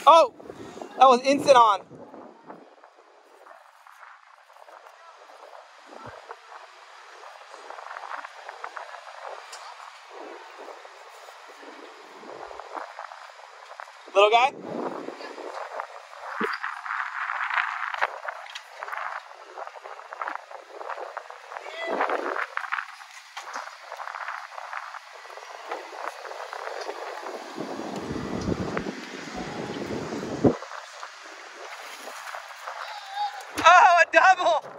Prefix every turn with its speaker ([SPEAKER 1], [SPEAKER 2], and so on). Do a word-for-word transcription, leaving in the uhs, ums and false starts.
[SPEAKER 1] Oh, that was instant on. Little guy? Oh, a double!